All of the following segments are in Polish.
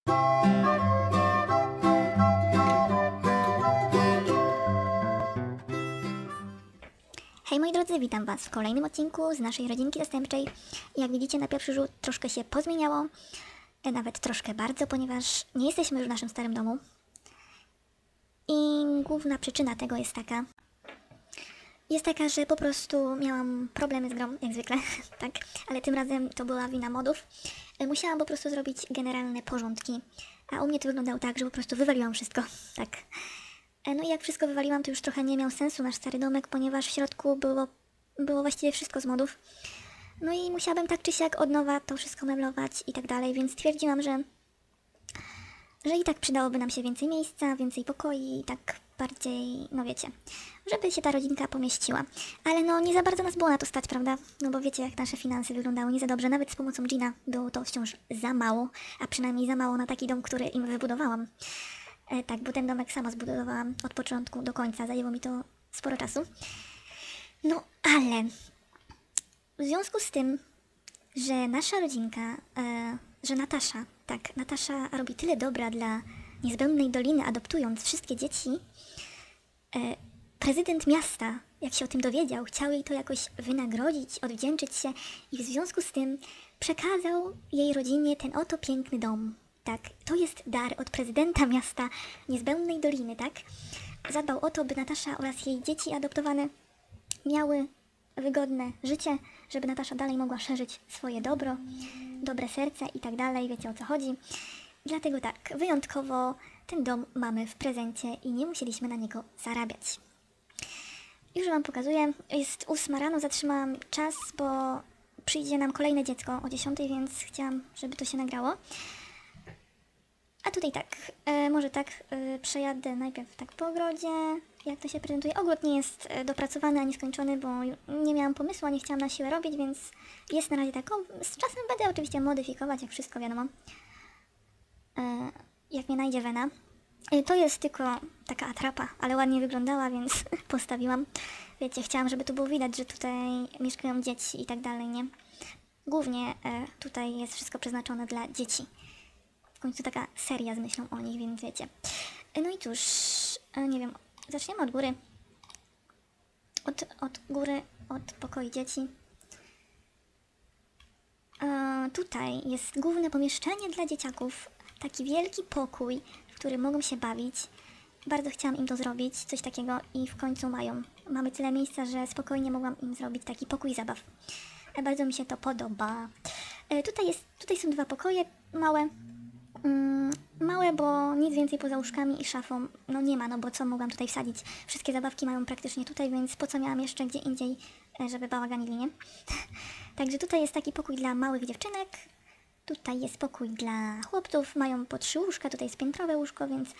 Hej moi drodzy, witam Was w kolejnym odcinku z naszej rodzinki zastępczej. Jak widzicie, na pierwszy rzut troszkę się pozmieniało, nawet troszkę bardzo, ponieważ nie jesteśmy już w naszym starym domu. I główna przyczyna tego jest taka, że po prostu miałam problemy z grą, jak zwykle, tak, ale tym razem to była wina modów. Musiałam po prostu zrobić generalne porządki, a u mnie to wyglądało tak, że po prostu wywaliłam wszystko, tak. No i jak wszystko wywaliłam, to już trochę nie miał sensu nasz stary domek, ponieważ w środku było właściwie wszystko z modów. No i musiałabym tak czy siak od nowa to wszystko meblować i tak dalej, więc stwierdziłam, że i tak przydałoby nam się więcej miejsca, więcej pokoi i tak bardziej, no wiecie, żeby się ta rodzinka pomieściła. Ale no nie za bardzo nas było na to stać, prawda? No bo wiecie, jak nasze finanse wyglądały nie za dobrze, nawet z pomocą Gina było to wciąż za mało, a przynajmniej za mało na taki dom, który im wybudowałam. Tak, bo ten domek sama zbudowałam od początku do końca, zajęło mi to sporo czasu. No ale w związku z tym, że nasza rodzinka, że Natasza robi tyle dobra dla niezbędnej doliny, adoptując wszystkie dzieci, prezydent miasta, jak się o tym dowiedział, chciał jej to jakoś wynagrodzić, odwdzięczyć się i w związku z tym przekazał jej rodzinie ten oto piękny dom. Tak, to jest dar od prezydenta miasta niezbędnej doliny, tak? Zadbał o to, by Natasza oraz jej dzieci adoptowane miały wygodne życie, żeby Natasza dalej mogła szerzyć swoje dobro, dobre serce i tak dalej, wiecie o co chodzi. Dlatego tak, wyjątkowo ten dom mamy w prezencie i nie musieliśmy na niego zarabiać. Już wam pokazuję, jest 8 rano, zatrzymałam czas, bo przyjdzie nam kolejne dziecko o 10, więc chciałam, żeby to się nagrało. A tutaj tak, może tak, przejadę najpierw tak po ogrodzie, jak to się prezentuje. Ogród nie jest dopracowany ani skończony, bo nie miałam pomysłu, a nie chciałam na siłę robić, więc jest na razie tak. Z czasem będę oczywiście modyfikować, jak wszystko wiadomo, jak mnie najdzie wena. To jest tylko taka atrapa, ale ładnie wyglądała, więc postawiłam. Wiecie, chciałam, żeby tu było widać, że tutaj mieszkają dzieci i tak dalej, nie? Głównie tutaj jest wszystko przeznaczone dla dzieci. W końcu taka seria z myślą o nich, więc wiecie. No i cóż, nie wiem, zaczniemy od góry. Od góry, od pokoi dzieci. Tutaj jest główne pomieszczenie dla dzieciaków. Taki wielki pokój, w którym mogą się bawić. Bardzo chciałam im to zrobić, coś takiego i w końcu mają. Mamy tyle miejsca, że spokojnie mogłam im zrobić taki pokój zabaw. Bardzo mi się to podoba. Tutaj są 2 pokoje małe. Małe, bo nic więcej poza łóżkami i szafą no nie ma, no bo co mogłam tutaj wsadzić? Wszystkie zabawki mają praktycznie tutaj, więc po co miałam jeszcze gdzie indziej, żeby bałaganili, nie? Także tutaj jest taki pokój dla małych dziewczynek, tutaj jest pokój dla chłopców, mają po 3 łóżka, tutaj jest piętrowe łóżko, więc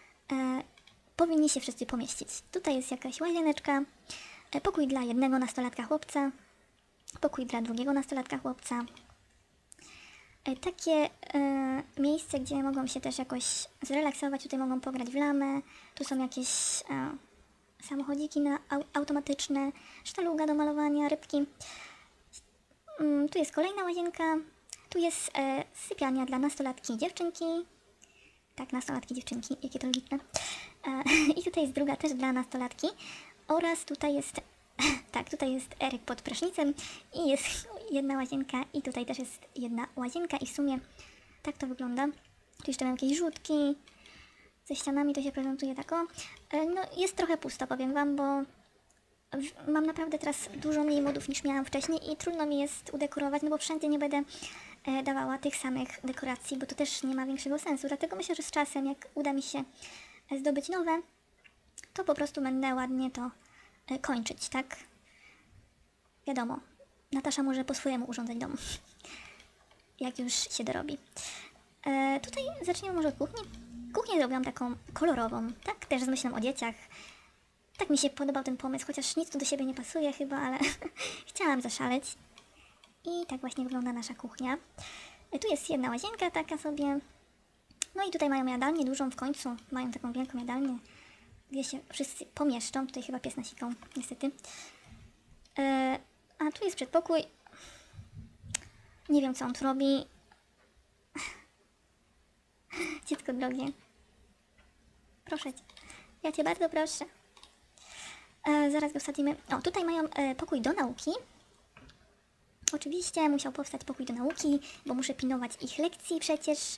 powinni się wszyscy pomieścić. Tutaj jest jakaś łazieneczka, pokój dla jednego nastolatka chłopca, pokój dla drugiego nastolatka chłopca. Takie miejsce, gdzie mogą się też jakoś zrelaksować, tutaj mogą pograć w lamę, tu są jakieś samochodziki automatyczne, sztaluga do malowania, rybki. Tu jest kolejna łazienka, tu jest sypialnia dla nastolatki i dziewczynki. Tak, nastolatki, dziewczynki, jakie to logiczne. I tutaj jest druga też dla nastolatki oraz tutaj jest... Tak, tutaj jest Eryk pod prysznicem i jest jedna łazienka i tutaj też jest jedna łazienka i w sumie tak to wygląda. Tu jeszcze mam jakieś rzutki, ze ścianami to się prezentuje tak o. No jest trochę pusto, powiem wam, bo mam naprawdę teraz dużo mniej modów niż miałam wcześniej i trudno mi jest udekorować, no bo wszędzie nie będę dawała tych samych dekoracji, bo to też nie ma większego sensu. Dlatego myślę, że z czasem, jak uda mi się zdobyć nowe, to po prostu będę ładnie to kończyć, tak? Wiadomo, Natasza może po swojemu urządzać dom, jak już się dorobi. Tutaj zaczniemy może od kuchni. Kuchnię zrobiłam taką kolorową, tak? Też z myślą o dzieciach. Tak mi się podobał ten pomysł, chociaż nic tu do siebie nie pasuje chyba, ale chciałam zaszaleć. I tak właśnie wygląda nasza kuchnia. Tu jest jedna łazienka taka sobie. No i tutaj mają jadalnię dużą w końcu. Mają taką wielką jadalnię, gdzie się wszyscy pomieszczą. Tutaj chyba pies nasikał, niestety. A tu jest przedpokój. Nie wiem, co on tu robi. Dziecko drogie. Proszę cię. Ja cię bardzo proszę. Zaraz go wsadzimy. O, tutaj mają pokój do nauki. Oczywiście musiał powstać pokój do nauki, bo muszę pilnować ich lekcji przecież.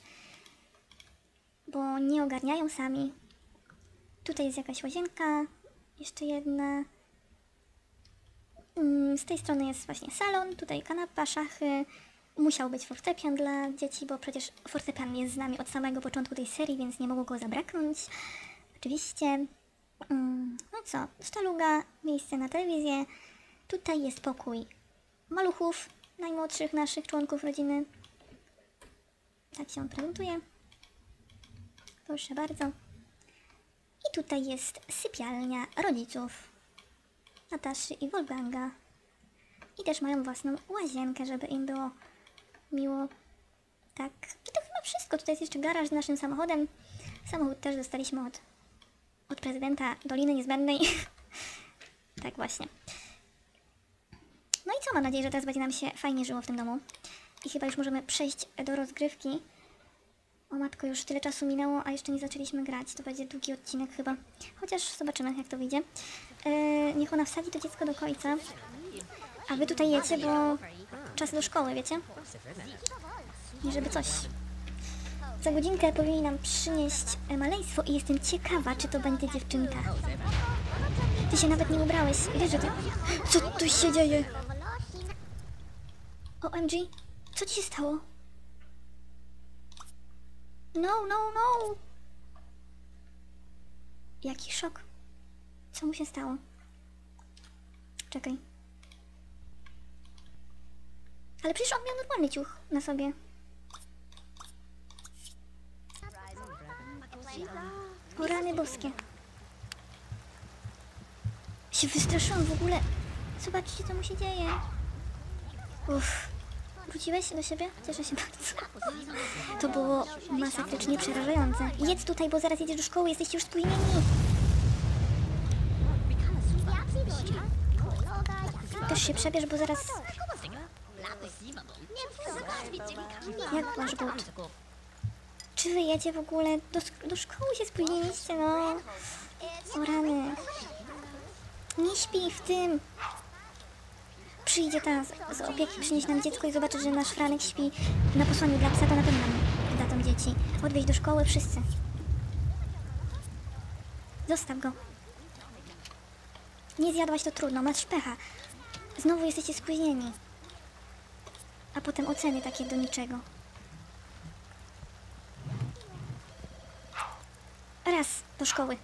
Bo nie ogarniają sami. Tutaj jest jakaś łazienka. Jeszcze jedna. Z tej strony jest właśnie salon. Tutaj kanapa, szachy. Musiał być fortepian dla dzieci, bo przecież fortepian jest z nami od samego początku tej serii, więc nie mogło go zabraknąć. Oczywiście. No co, sztaluga, miejsce na telewizję. Tutaj jest pokój maluchów, najmłodszych naszych członków rodziny. Tak się on prezentuje. Proszę bardzo. I tutaj jest sypialnia rodziców Nataszy i Wolfganga. I też mają własną łazienkę, żeby im było miło. Tak. I to chyba wszystko. Tutaj jest jeszcze garaż z naszym samochodem. Samochód też dostaliśmy od prezydenta Doliny Niezbędnej. Tak właśnie. No i co? Mam nadzieję, że teraz będzie nam się fajnie żyło w tym domu. I chyba już możemy przejść do rozgrywki. O matko, już tyle czasu minęło, a jeszcze nie zaczęliśmy grać. To będzie długi odcinek chyba. Chociaż zobaczymy, jak to wyjdzie. Niech ona wsadzi to dziecko do końca. A wy tutaj jecie, bo czas do szkoły, wiecie? I żeby coś. Za godzinkę powinni nam przynieść maleństwo i jestem ciekawa, czy to będzie dziewczynka. Ty się nawet nie ubrałeś. Wiesz, że ty... Co tu się dzieje? OMG, co ci się stało? No, no, no! Jaki szok. Co mu się stało? Czekaj. Ale przecież on miał normalny ciuch na sobie. O rany boskie. Się wystraszyłam w ogóle. Zobaczcie, co mu się dzieje. Uff. Wróciłeś do siebie? Cieszę się bardzo. To było masakrycznie przerażające. Jedz tutaj, bo zaraz jedziesz do szkoły, jesteście już spóźnieni. Też się przebierz, bo zaraz... Jak masz but? Czy wy jedzie w ogóle? Do szkoły się spóźniliście, no. O rany. Nie śpi w tym. Przyjdzie ta z opieki, przynieść nam dziecko i zobaczy, że nasz Franek śpi na posłaniu dla psa, to na pewno nam dadzą dzieci. Odwieźć do szkoły wszyscy. Zostaw go. Nie zjadłaś, to trudno, masz pecha. Znowu jesteście spóźnieni. A potem oceny takie do niczego. Raz, do szkoły.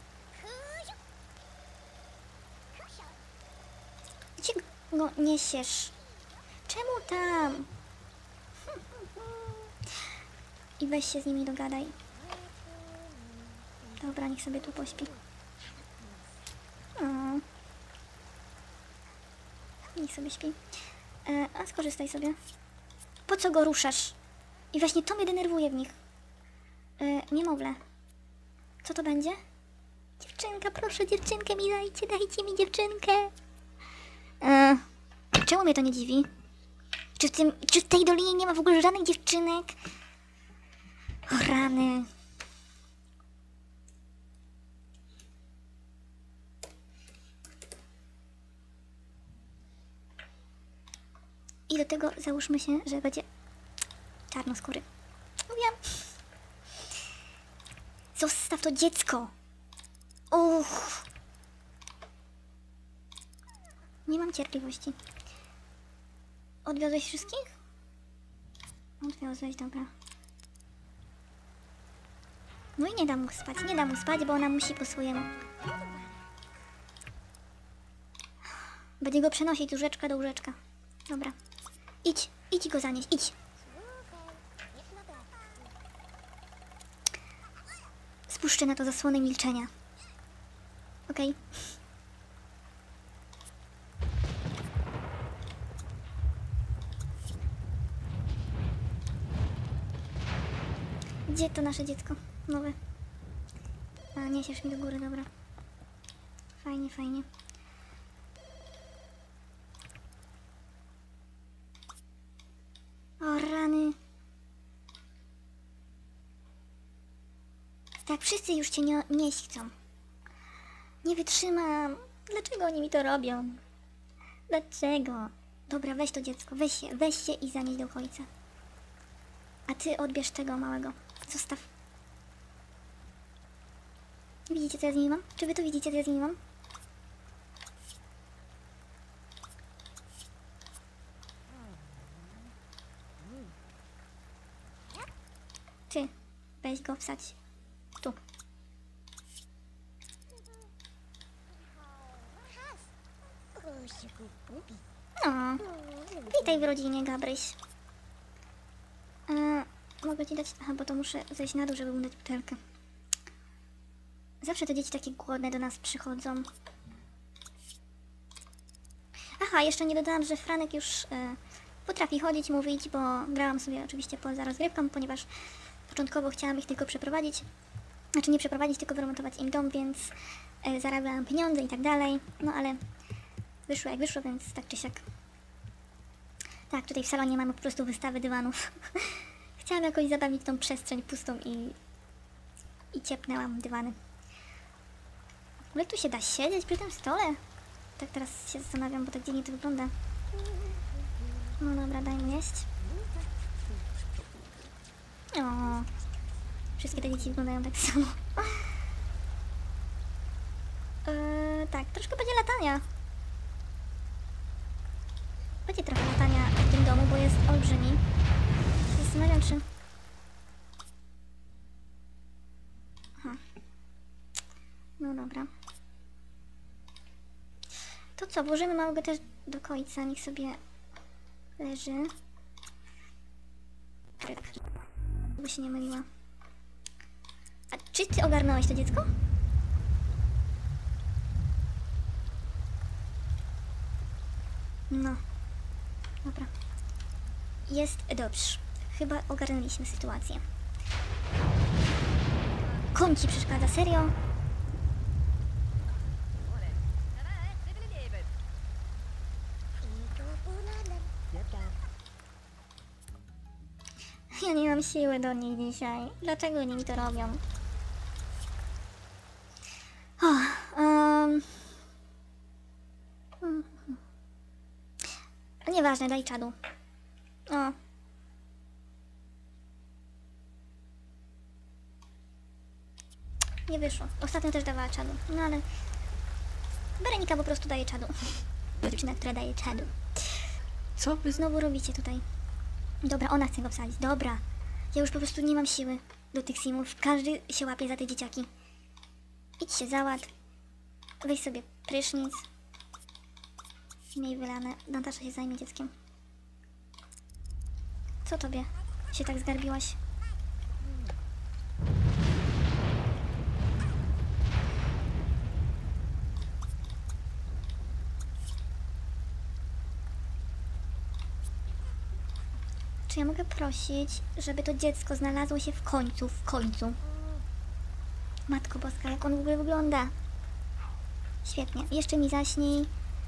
Gdzie go niesiesz? Czemu tam? I weź się z nimi dogadaj. Dobra, niech sobie tu pośpi. O. Niech sobie śpi. A skorzystaj sobie. Po co go ruszasz? I właśnie to mnie denerwuje w nich. Niemowlę. Co to będzie? Dziewczynka, proszę, dziewczynkę mi dajcie, dajcie mi dziewczynkę. Czemu mnie to nie dziwi? Czy w tej dolinie nie ma w ogóle żadnych dziewczynek? O rany. I do tego załóżmy się, że będzie czarnoskóry. Mówiłam. Zostaw to dziecko. Uff. Nie mam cierpliwości. Odwiozłeś wszystkich? Odwiozłeś, dobra. No i nie dam mu spać, nie dam mu spać, bo ona musi po swojemu. Będzie go przenosić z łóżeczka do łóżeczka. Dobra. Idź go zanieść, idź. Spuszczę na to zasłonę milczenia. Okej. Gdzie to nasze dziecko? Nowe. A, niesiesz mi do góry, dobra. Fajnie, fajnie. O rany. Tak, wszyscy już cię nie chcą. Nie wytrzymam. Dlaczego oni mi to robią? Dlaczego? Dobra, weź to dziecko, weź się i zanieś do ojca. A ty odbierz tego małego. Zostaw. Widzicie, co ja z nimi mam? Czy wy to widzicie, co ja z nimi mam? Ty, weź go wsadź. Tu. No, witaj w rodzinie, Gabryś. Mogę ci dać... Aha, bo to muszę zejść na dół, żeby mu dać butelkę. Zawsze te dzieci takie głodne do nas przychodzą. Aha, jeszcze nie dodałam, że Franek już potrafi chodzić, mówić, bo grałam sobie oczywiście poza rozgrywką, ponieważ początkowo chciałam ich tylko przeprowadzić. Znaczy nie przeprowadzić, tylko wyremontować im dom, więc zarabiałam pieniądze i tak dalej. No ale wyszło jak wyszło, więc tak czy siak. Tak, tutaj w salonie mamy po prostu wystawę dywanów. Chciałam jakoś zabawić tą przestrzeń pustą i ciepnęłam dywany. W ogóle tu się da siedzieć przy tym stole? Tak teraz się zastanawiam, bo tak dziwnie to wygląda. No dobra, daj mu jeść. O, wszystkie te dzieci wyglądają tak samo. Tak, troszkę będzie latania. Będzie trochę latania w tym domu, bo jest olbrzymi. Zastanawiam, czy... Aha. No dobra. To co, włożymy małego też do końca, niech sobie leży. By się nie myliła. A czy ty ogarnąłeś to dziecko? No. Dobra. Jest dobrze. Chyba ogarnęliśmy sytuację. Koń ci przeszkadza, serio? Ja nie mam siły do nich dzisiaj. Dlaczego oni mi to robią? Nieważne, daj czadu. O. Nie wyszło. Ostatnio też dawała czadu. No ale... Berenika po prostu daje czadu. Dziewczyna, która daje czadu. Co wy znowu robicie tutaj? Dobra, ona chce go wsadzić. Dobra. Ja już po prostu nie mam siły do tych simów. Każdy się łapie za te dzieciaki. Idź się załat. Weź sobie prysznic. Miej wylane. Natasza się zajmie dzieckiem. Co tobie? Się tak zgarbiłaś? Czy ja mogę prosić, żeby to dziecko znalazło się w końcu? Matko Boska, jak on w ogóle wygląda? Świetnie. Jeszcze mi zaśnij.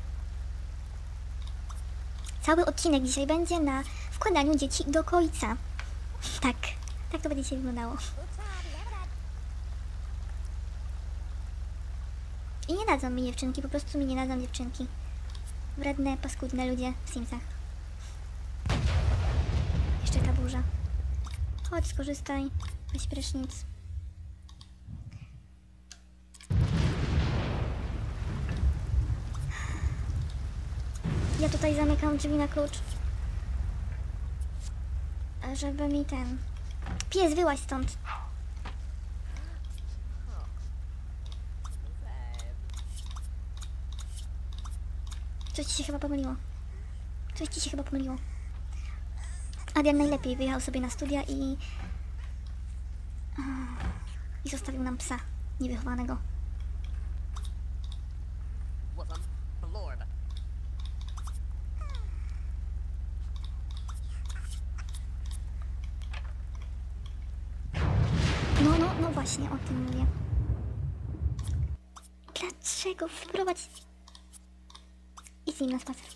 Cały odcinek dzisiaj będzie na wkładaniu dzieci do końca. Tak. Tak to będzie dzisiaj wyglądało. I nie dadzą mi dziewczynki, po prostu mi nie dadzą dziewczynki. Wredne, paskudne ludzie w Simsach. Jeszcze ta burza. Chodź, skorzystaj. Weź prysznic. Ja tutaj zamykam drzwi na klucz. Żeby mi ten... Pies, wyłaź stąd. Coś ci się chyba pomyliło. Adrian najlepiej wyjechał sobie na studia i zostawił nam psa niewychowanego. No właśnie o tym mówię. Dlaczego wprowadź... Idź z nim na spacer.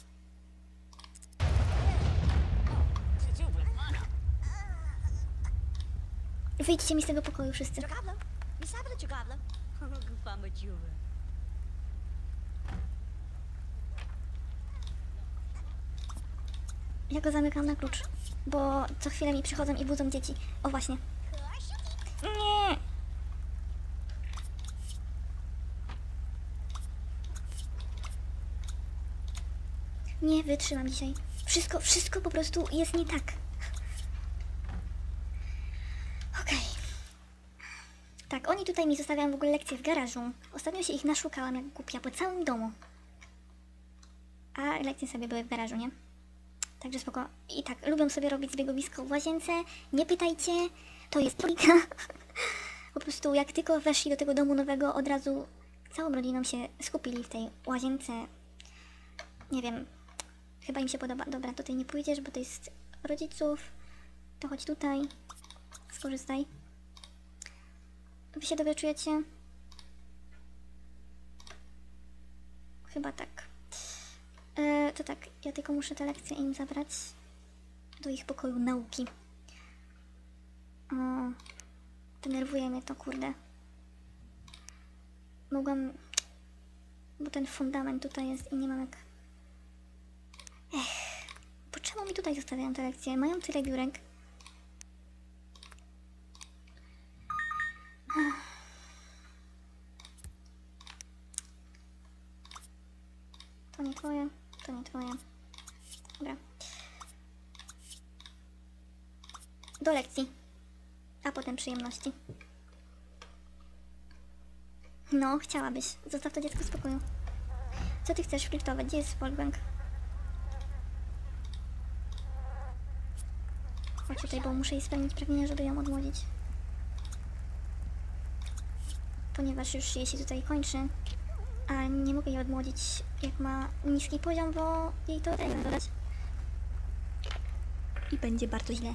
Wyjdźcie mi z tego pokoju wszyscy. Ja go zamykam na klucz, bo co chwilę mi przychodzą i budzą dzieci. O właśnie. Nie! Nie wytrzymam dzisiaj. Wszystko po prostu jest nie tak. Okej. Tak, oni tutaj mi zostawiają w ogóle lekcje w garażu. Ostatnio się ich naszukałam jak głupia po całym domu. A lekcje sobie były w garażu, nie? Także spoko. I tak, lubią sobie robić zbiegowisko w łazience. Nie pytajcie, to jest trójka. Po prostu jak tylko weszli do tego domu nowego, od razu całą rodziną się skupili w tej łazience. Nie wiem, chyba im się podoba. Dobra, tutaj nie pójdziesz, bo to jest rodziców. To chodź tutaj. Skorzystaj. Wy się dobrze czujecie? Chyba tak. To tak, ja tylko muszę te lekcje im zabrać do ich pokoju nauki. O, denerwuje mnie to, kurde. Mogłam... Bo ten fundament tutaj jest i nie mam jak... Po czemu mi tutaj zostawiają te lekcje? Mają tyle biurek. To nie twoje, to nie twoje. Dobra. Do lekcji. A potem przyjemności. No, chciałabyś. Zostaw to dziecko w spokoju. Co ty chcesz flirtować? Gdzie jest Wolfgang? Chodź tutaj, bo muszę jej spełnić pragnienia, żeby ją odmłodzić. Ponieważ już jej się tutaj kończy. A nie mogę jej odmłodzić, jak ma niski poziom, bo jej to trzeba dodać. I będzie bardzo źle.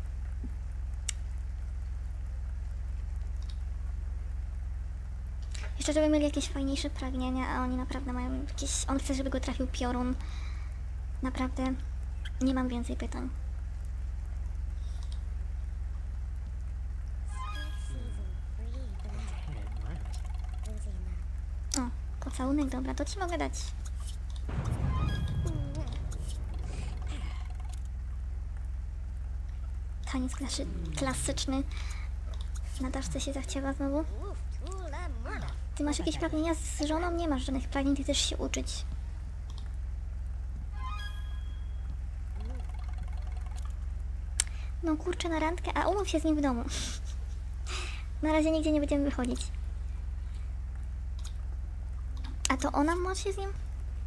Jeszcze żeby mieli jakieś fajniejsze pragnienia, a oni naprawdę mają jakieś... On chce, żeby go trafił piorun. Naprawdę nie mam więcej pytań. O, pocałunek, dobra, to ci mogę dać. Taniec klasyczny. Na daszce się zachciała znowu. Ty masz jakieś pragnienia z żoną? Nie masz żadnych pragnień, ty chcesz się uczyć. No kurczę, na randkę, a umów się z nim w domu. Na razie nigdzie nie będziemy wychodzić. A to ona ma się z nim?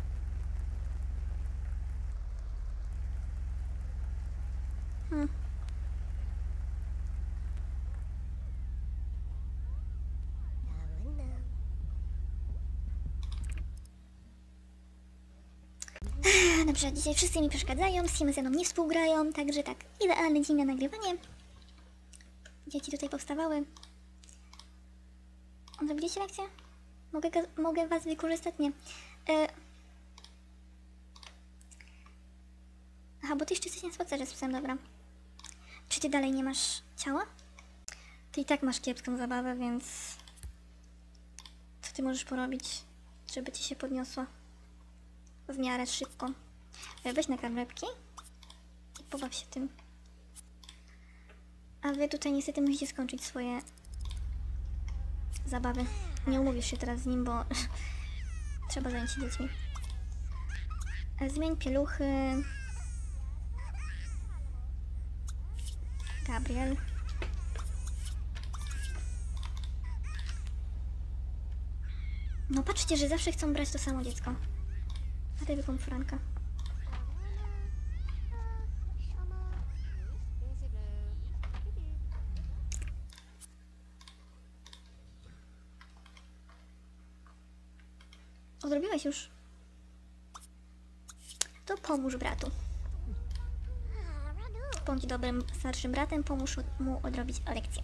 Dobrze, dzisiaj wszyscy mi przeszkadzają, Simy ze mną nie współgrają, także tak, idealny dzień na nagrywanie. Dzieci tutaj powstawały. Zrobiliście lekcję? Mogę was wykorzystać? Nie. Aha, bo ty jeszcze jesteś na spacerze z psem, dobra. Czy ty dalej nie masz ciała? Ty i tak masz kiepską zabawę, więc... Co ty możesz porobić, żeby ci się podniosła? W miarę szybko. Weź na karmlepki i pobaw się tym. A wy tutaj niestety musicie skończyć swoje zabawy. Nie umówisz się teraz z nim, bo trzeba zająć się dziećmi. Zmień pieluchy. Gabriel. No patrzcie, że zawsze chcą brać to samo dziecko. A ty wykąp Franka. Odrobiłeś już? To pomóż bratu. Bądź dobrym, starszym bratem, pomóż mu odrobić lekcję.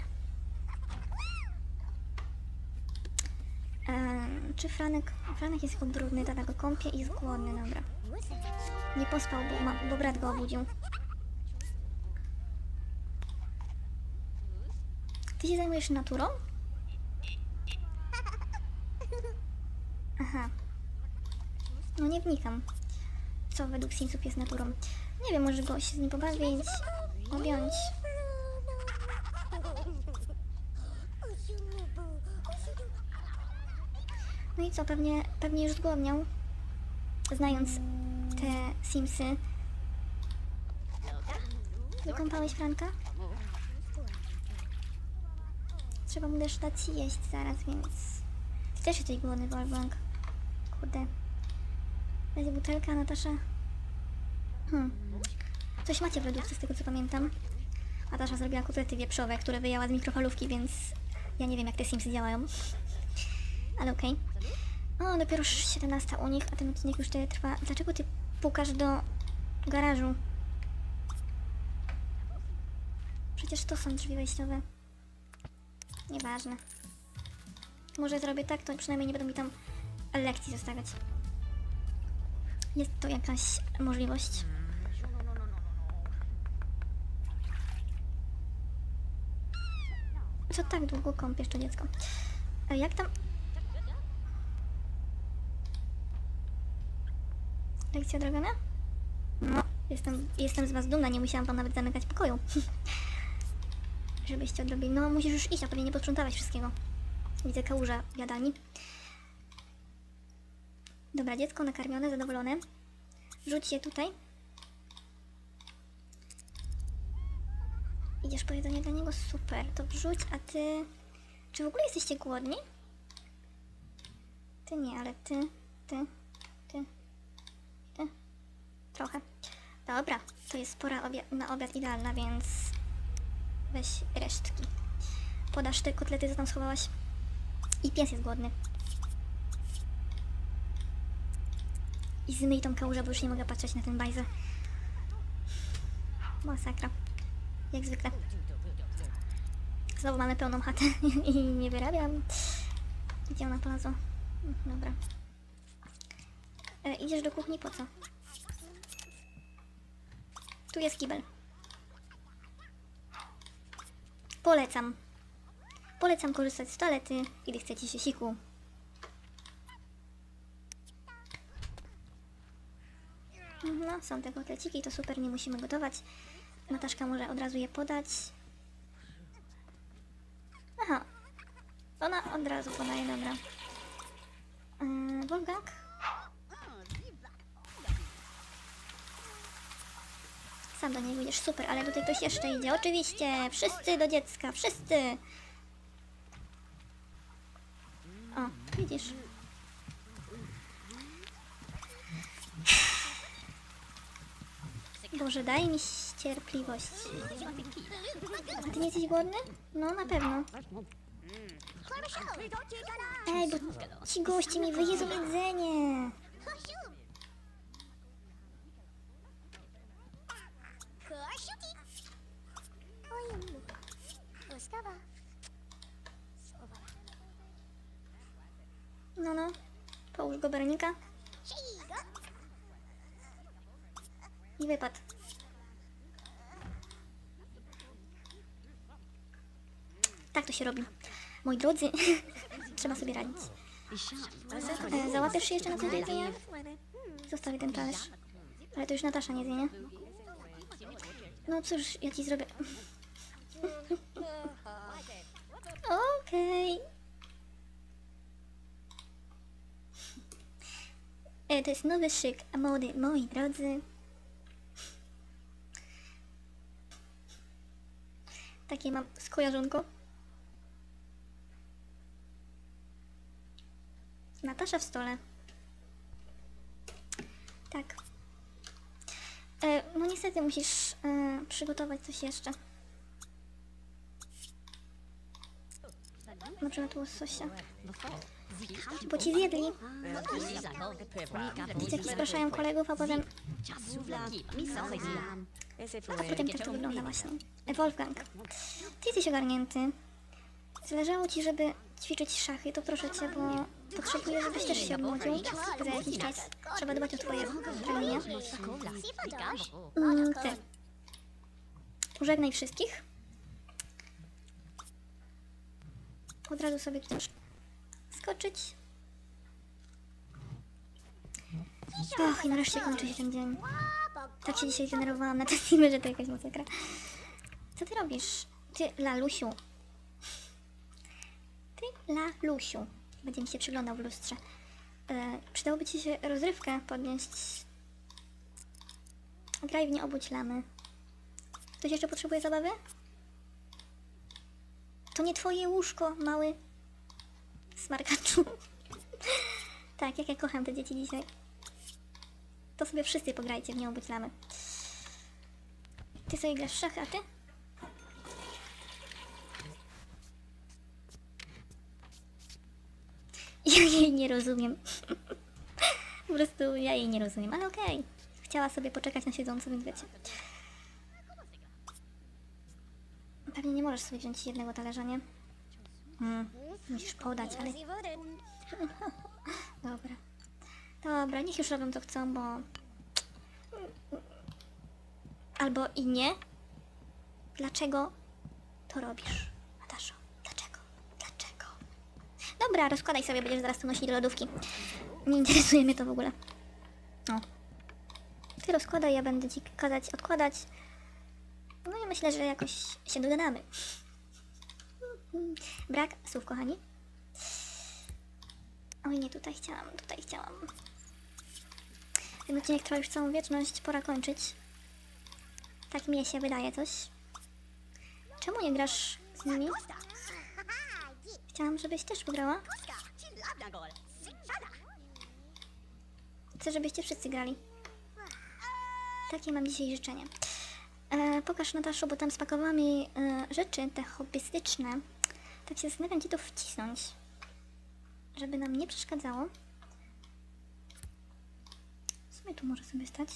Czy Franek jest chyba brudny, tata go kąpie i jest głodny, dobra. Nie pospał, bo brat go obudził. Ty się zajmujesz naturą? Aha. No nie wnikam, co według Simsów jest naturą. Nie wiem, może go się z nim pobawić, objąć. No i co, pewnie już zgłodniał, znając te Simsy. Wykąpałeś Franka? Trzeba mu też dać jeść zaraz, więc... Ty też jesteś głodny, Wolfgang. Kurde. Będzie butelka, Natasza. Coś macie w lodówce, z tego co pamiętam. Natasza zrobiła kotlety wieprzowe, które wyjęła z mikrofalówki, więc... Ja nie wiem, jak te Simsy działają. Ale okej. O, dopiero 17 u nich, a ten odcinek już tyle trwa. Dlaczego ty pukasz do garażu? Przecież to są drzwi wejściowe. Nieważne. Może zrobię tak, to przynajmniej nie będą mi tam lekcji zostawiać. Jest to jakaś możliwość. Co tak długo kąpiesz to dziecko? A jak tam... Lekcja odrobiona? No, jestem z was dumna, nie musiałam wam nawet zamykać pokoju. Żebyście odrobili. No, musisz już iść, a pewnie nie posprzątałeś wszystkiego. Widzę kałuża w jadalni. Dobra, dziecko nakarmione, zadowolone. Rzuć je tutaj. Idziesz po jedzenie dla niego? Super, to wrzuć, a ty... Czy w ogóle jesteście głodni? Ty nie, ale ty. Trochę. Dobra, to jest pora na obiad idealna, więc... Weź resztki. Podasz te kotlety, co tam schowałaś? I pies jest głodny. I zmyj tą kałużę, bo już nie mogę patrzeć na ten bajzer. Masakra. Jak zwykle. Znowu mamy pełną chatę i nie wyrabiam. Gdzie ona polazła? Dobra. Idziesz do kuchni, po co? Tu jest kibel. Polecam. Polecam korzystać z toalety, kiedy chcecie się siku. No, są te kotleciki, to super, nie musimy gotować. Nataszka może od razu je podać. Aha. Ona od razu podaje, dobra. Wolfgang? Sam do niej wyjdziesz, super, ale tutaj ktoś jeszcze idzie. Oczywiście, wszyscy do dziecka, wszyscy. O, widzisz. Boże, daj mi cierpliwość. A ty nie jesteś głodny? No, na pewno. Ej, bo ci goście mi wyjedzą jedzenie. No, połóż go Berenika. I wypadł. Tak to się robi. Moi drodzy, trzeba sobie radzić. Załapiesz się jeszcze na coś do jedzenia? Zostawię ten talerz. Ale to już Natasza nie zje, nie? No cóż, ja ci zrobię. Okej. To jest nowy szyk mody, moi drodzy. Takie mam skojarzonko. Natasza w stole. Tak. No niestety musisz przygotować coś jeszcze. Na przykład łososia. Bo ci zjedli. Dzieciaki zapraszają kolegów, a potem tak to wygląda właśnie. Wolfgang, ty jesteś ogarnięty. Zależało ci, żeby ćwiczyć szachy, to proszę cię, bo potrzebuję, żebyś też się obmłodził za jakiś czas. Trzeba dbać o twoje pragnienia. Ty. Pożegnaj wszystkich. Od razu sobie chcesz skoczyć Och, i nareszcie kończy się ten dzień. Tak się dzisiaj denerwowałam na te filmy, że to jakaś masakra. Co ty robisz? Ty, lalusiu. Ty, lalusiu. Będzie mi się przyglądał w lustrze. Przydałoby ci się rozrywkę podnieść. Graj w nie, obudź lamy. Ktoś jeszcze potrzebuje zabawy? To nie twoje łóżko, mały smarkaczu. Tak, jak ja kocham te dzieci dzisiaj. To sobie wszyscy pograjcie w nie, obudź lamy. Ty sobie grasz w szachy, a ty? Ja jej nie rozumiem. Po prostu ja jej nie rozumiem, ale okej. Chciała sobie poczekać na siedząco, więc wiecie. Pewnie nie możesz sobie wziąć jednego talerza, nie? Musisz podać, ale... Dobra. Dobra, niech już robią co chcą, bo... Albo i nie. Dlaczego to robisz, Nataszo? Dlaczego? Dlaczego? Dobra, rozkładaj sobie, będziesz zaraz to nosić do lodówki. Nie interesuje mnie to w ogóle. O. Ty rozkładaj, ja będę ci kazać odkładać. No i myślę, że jakoś się dogadamy. Brak słów, kochani. Oj, nie, tutaj chciałam. Ten odcinek trwa już całą wieczność, pora kończyć. Tak mi się wydaje coś. Czemu nie grasz z nimi? Chciałam, żebyś też wygrała. Chcę, żebyście wszyscy grali. Takie mam dzisiaj życzenie. Pokaż, Nataszo, bo tam spakowałam jej rzeczy, te hobbystyczne. Tak się zastanawiam, gdzie to wcisnąć. Żeby nam nie przeszkadzało. W sumie tu może sobie stać.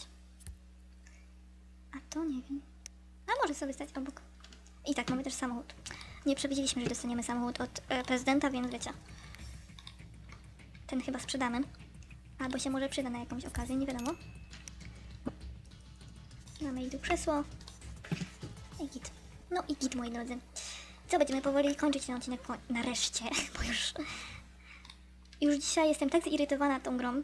A to nie wiem. A może sobie stać obok. I tak, mamy też samochód. Nie przewidzieliśmy, że dostaniemy samochód od prezydenta, więc wiecie. Ten chyba sprzedamy. Albo się może przyda na jakąś okazję, nie wiadomo. Mamy i tu krzesło. I git. No i git, moi drodzy. Co, będziemy powoli kończyć ten odcinek nareszcie, bo już dzisiaj jestem tak zirytowana tą grą.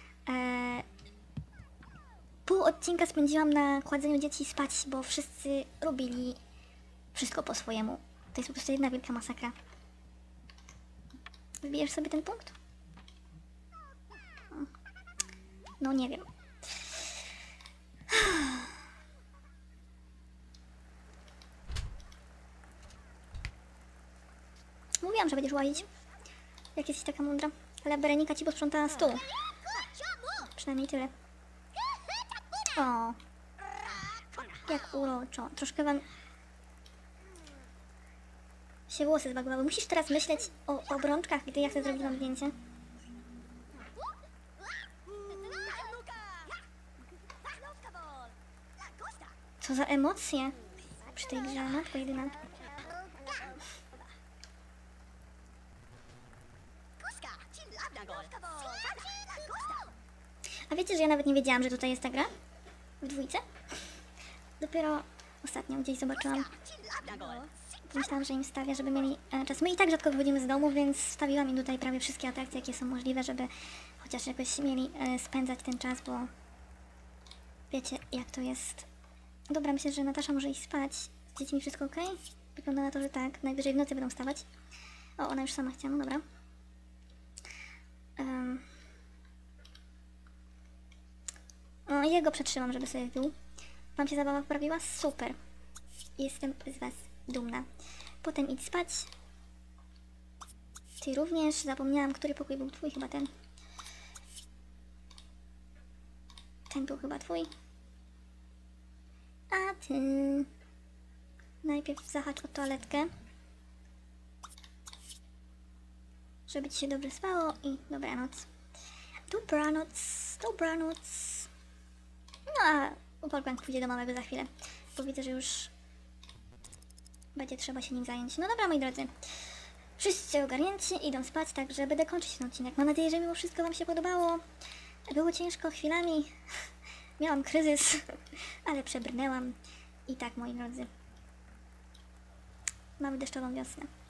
Pół odcinka spędziłam na kładzeniu dzieci spać, bo wszyscy robili wszystko po swojemu. To jest po prostu jedna wielka masakra. Wybijesz sobie ten punkt? No nie wiem. Mówiłam, że będziesz łazić. Jak jesteś taka mądra. Ale Berenika ci posprzątała stół. Przynajmniej tyle. O. Jak uroczo. Troszkę wam się włosy zbagowały. Musisz teraz myśleć o obrączkach, gdy ja chcę zrobić wam zdjęcie. Co za emocje przy tej grze, matko jedyna. A wiecie, że ja nawet nie wiedziałam, że tutaj jest ta gra? W dwójce? Dopiero ostatnio gdzieś zobaczyłam. Pomyślałam, że im stawia, żeby mieli czas. My i tak rzadko wychodzimy z domu, więc wstawiłam im tutaj prawie wszystkie atrakcje, jakie są możliwe, żeby chociaż jakoś mieli spędzać ten czas, bo wiecie, jak to jest. Dobra, myślę, że Natasza może iść spać. Z dziećmi wszystko ok? Wygląda na to, że tak. Najwyżej w nocy będą wstawać. O, ona już sama chciała, no dobra. O, jego przetrzymam, żeby sobie wypił. Wam się zabawa poprawiła? Super. Jestem z was dumna. Potem idź spać. Ty również. Zapomniałam, który pokój był twój. Chyba ten. Ten był chyba twój. A ty... Najpierw zahacz o toaletkę. Żeby ci się dobrze spało i dobranoc. Dobranoc. Dobranoc. No a Wolfgang pójdzie do małego za chwilę, bo widzę, że już będzie trzeba się nim zająć. No dobra, moi drodzy. Wszyscy ogarnięci, idą spać, także będę kończyć ten odcinek. Mam nadzieję, że mimo wszystko wam się podobało. Było ciężko chwilami. Miałam kryzys, ale przebrnęłam. I tak, moi drodzy. Mamy deszczową wiosnę.